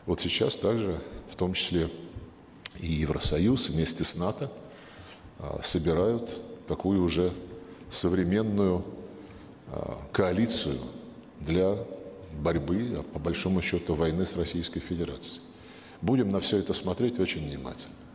Вот сейчас также, в том числе и Евросоюз вместе с НАТО, собирают такую уже современную коалицию для борьбы, по большому счету, войны с Российской Федерацией. Будем на все это смотреть очень внимательно.